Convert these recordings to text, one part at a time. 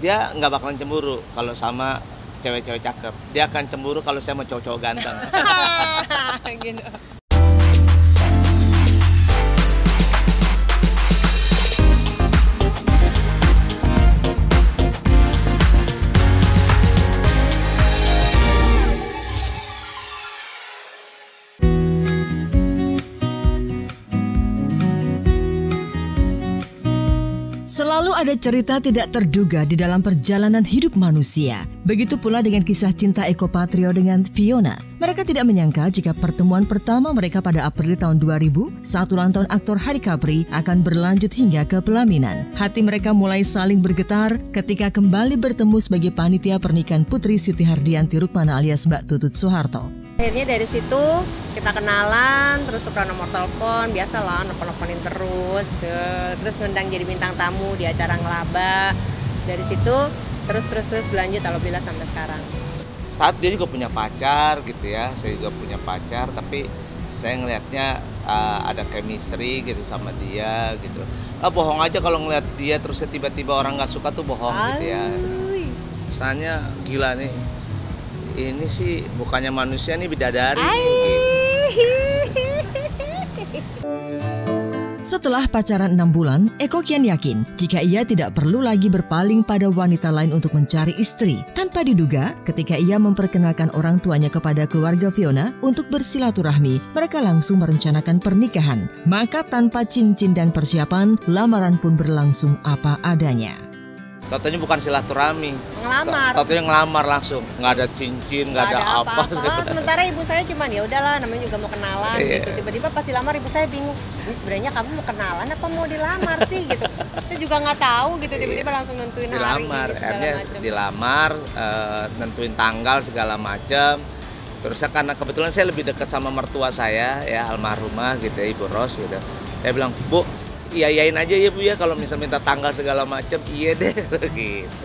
dia nggak bakalan cemburu kalau sama cewek-cewek cakep. Dia akan cemburu kalau saya mau cowok-cowok ganteng. Gitu. Selalu ada cerita tidak terduga di dalam perjalanan hidup manusia. Begitu pula dengan kisah cinta Eko Patrio dengan Fiona. Mereka tidak menyangka jika pertemuan pertama mereka pada April tahun 2000, saat ulang tahun aktor Hari Capri, akan berlanjut hingga ke pelaminan. Hati mereka mulai saling bergetar ketika kembali bertemu sebagai panitia pernikahan Putri Siti Hardianti Rukmana alias Mbak Tutut Soeharto. Akhirnya dari situ kita kenalan, terus tukar nomor telepon, biasalah nelfon-nelfonin terus ngundang jadi bintang tamu di acara Ngelaba. Dari situ terus berlanjut alhamdulillah sampai sekarang. Saat dia juga punya pacar gitu ya, saya juga punya pacar, tapi saya ngelihatnya ada chemistry gitu sama dia gitu. Bohong aja kalau ngelihat dia terus tiba-tiba orang nggak suka tuh bohong gitu ya. Kesannya gila nih. Ini sih bukannya manusia nih, bidadari nih, gitu. Setelah pacaran 6 bulan, Eko kian yakin jika ia tidak perlu lagi berpaling pada wanita lain untuk mencari istri. Tanpa diduga, ketika ia memperkenalkan orang tuanya kepada keluarga Fiona untuk bersilaturahmi, mereka langsung merencanakan pernikahan. Maka tanpa cincin dan persiapan, lamaran pun berlangsung apa adanya. Taunya bukan silaturahmi, Ngelamar. taunya ngelamar langsung, nggak ada cincin, nggak ada apa. Sementara ibu saya cuman ya udahlah, namanya juga mau kenalan gitu. Tiba-tiba pas dilamar ibu saya bingung, ini sebenarnya kamu mau kenalan apa mau dilamar sih gitu. Saya juga nggak tahu gitu, tiba-tiba langsung nentuin hari segala macam. Dilamar, nentuin tanggal segala macam. Terus karena kebetulan saya lebih dekat sama mertua saya ya, almarhumah gitu ya, Ibu Ros gitu. Saya bilang, Bu, iyain aja ya Bu ya, kalau misal minta tanggal segala macam, iya deh gitu.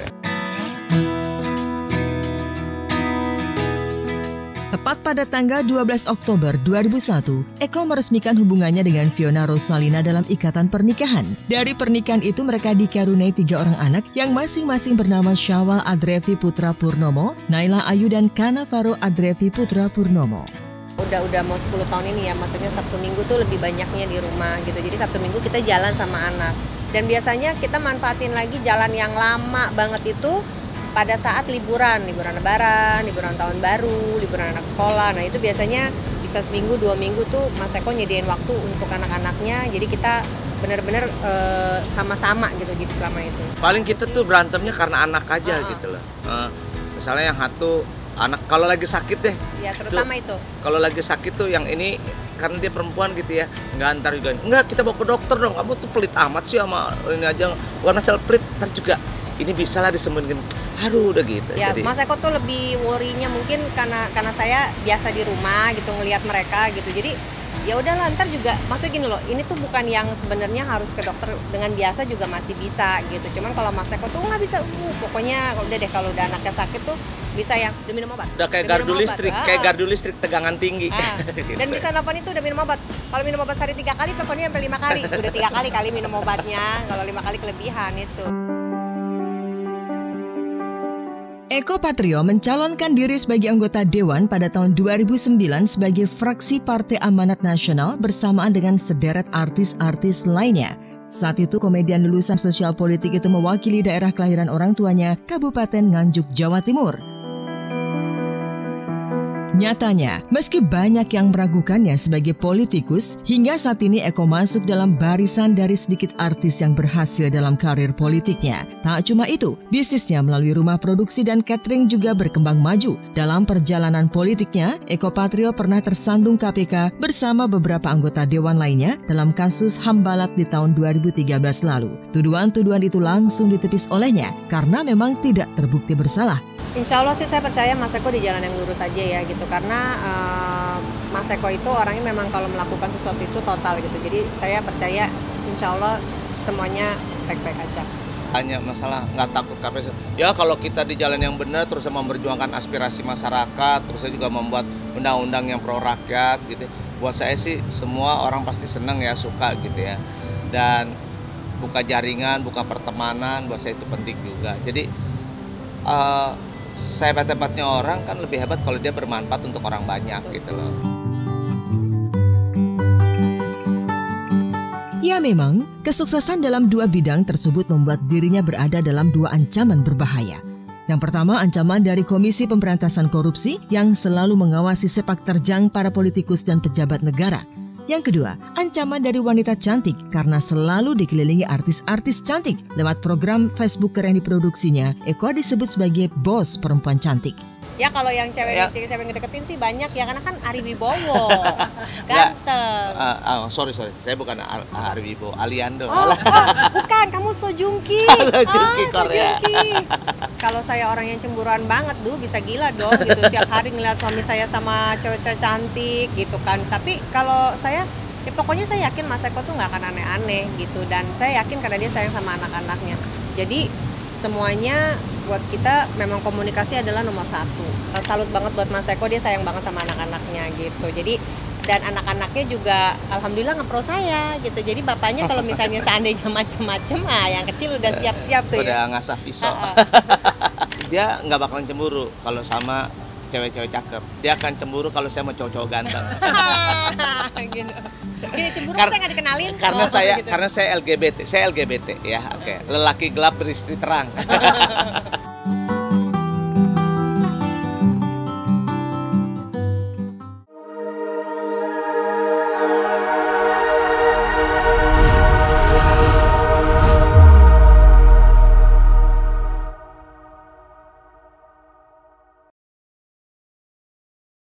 Tepat pada tanggal 12 Oktober 2001, Eko meresmikan hubungannya dengan Fiona Rosalina dalam ikatan pernikahan. Dari pernikahan itu mereka dikaruniai 3 orang anak yang masing-masing bernama Syawal Adrevi Putra Purnomo, Naila Ayu dan Kanavaro Adrevi Putra Purnomo. Udah mau 10 tahun ini ya, maksudnya Sabtu Minggu tuh lebih banyaknya di rumah gitu. Jadi Sabtu Minggu kita jalan sama anak. Dan biasanya kita manfaatin lagi jalan yang lama banget itu pada saat liburan Lebaran, liburan tahun baru, liburan anak sekolah. Nah itu biasanya bisa seminggu 2 minggu tuh Mas Eko nyediain waktu untuk anak-anaknya. Jadi kita benar-benar sama-sama gitu jadi selama itu. Paling kita tuh berantemnya karena anak aja gitu loh. Misalnya yang satu anak kalau lagi sakit deh. Ya terutama itu. Kalau lagi sakit tuh yang ini karena dia perempuan gitu ya, nggak antar juga. Enggak, kita bawa ke dokter dong. Kamu tuh pelit amat sih sama ini aja. Warna sel pelit, ntar juga ini bisa lah disembunyiin. Aduh udah gitu. Ya jadi, Mas Eko tuh lebih worry-nya mungkin karena saya biasa di rumah gitu ngelihat mereka gitu. Jadi ya udahlah ntar juga, maksudnya gini loh, ini tuh bukan yang sebenarnya harus ke dokter, dengan biasa juga masih bisa gitu. Cuman kalau Mas Eko tuh nggak bisa, pokoknya udah deh kalau udah anaknya sakit tuh bisa yang udah minum obat. Udah kayak gardu listrik, tegangan tinggi. Gitu. Dan bisa nelfon itu udah minum obat. Kalau minum obat sehari 3 kali, teleponnya sampai 5 kali. Udah 3 kali minum obatnya, kalau 5 kali kelebihan itu. Eko Patrio mencalonkan diri sebagai anggota Dewan pada tahun 2009 sebagai fraksi Partai Amanat Nasional bersamaan dengan sederet artis-artis lainnya. Saat itu komedian lulusan sosial politik itu mewakili daerah kelahiran orang tuanya, Kabupaten Nganjuk, Jawa Timur. Nyatanya, meski banyak yang meragukannya sebagai politikus, hingga saat ini Eko masuk dalam barisan dari sedikit artis yang berhasil dalam karir politiknya. Tak cuma itu, bisnisnya melalui rumah produksi dan catering juga berkembang maju. Dalam perjalanan politiknya, Eko Patrio pernah tersandung KPK bersama beberapa anggota dewan lainnya dalam kasus Hambalat di tahun 2013 lalu. Tuduhan-tuduhan itu langsung ditepis olehnya karena memang tidak terbukti bersalah. Insya Allah sih saya percaya Mas Eko di jalan yang lurus aja ya gitu, karena Mas Eko itu orangnya memang kalau melakukan sesuatu itu total gitu. Jadi saya percaya insya Allah semuanya baik-baik aja. Hanya masalah nggak takut KPK. Ya kalau kita di jalan yang benar terus memperjuangkan aspirasi masyarakat, terus saya juga membuat undang-undang yang pro rakyat gitu. Buat saya sih semua orang pasti senang ya, suka gitu ya. Dan buka jaringan, buka pertemanan, buat saya itu penting juga. Jadi sehebat-hebatnya orang kan lebih hebat kalau dia bermanfaat untuk orang banyak gitu loh. Ya memang, kesuksesan dalam dua bidang tersebut membuat dirinya berada dalam dua ancaman berbahaya. Yang pertama, ancaman dari Komisi Pemberantasan Korupsi yang selalu mengawasi sepak terjang para politikus dan pejabat negara. Yang kedua, ancaman dari wanita cantik karena selalu dikelilingi artis-artis cantik. Lewat program Facebook yang diproduksinya, Eko disebut sebagai bos perempuan cantik. Ya kalau yang cewek cewek ngedeketin sih banyak ya, karena kan Ari Wibowo ganteng. Sorry, saya bukan Ari Wibowo, Aliando. Bukan, kamu Sojungki. Sojungki Korea. Kalau saya orang yang cemburuan banget, bisa gila dong gitu. Tiap hari ngeliat suami saya sama cewek-cewek cantik gitu kan. Tapi kalau saya, ya pokoknya saya yakin Mas Eko tuh nggak akan aneh-aneh gitu. Dan saya yakin karena dia sayang sama anak-anaknya. Jadi semuanya buat kita memang komunikasi adalah nomor satu. Salut banget buat Mas Eko, dia sayang banget sama anak-anaknya gitu. Jadi dan anak-anaknya juga alhamdulillah ngepro saya gitu. Jadi bapaknya kalau misalnya seandainya macem-macem, yang kecil udah siap-siap tuh udah ya. ngasah pisau. Dia nggak bakalan cemburu kalau sama cewek-cewek cakep. Dia akan cemburu kalau saya mau cowok-cowok ganteng. Gini cemburu saya nggak dikenalin. Karena saya LGBT ya. Oke. Lelaki gelap beristri terang.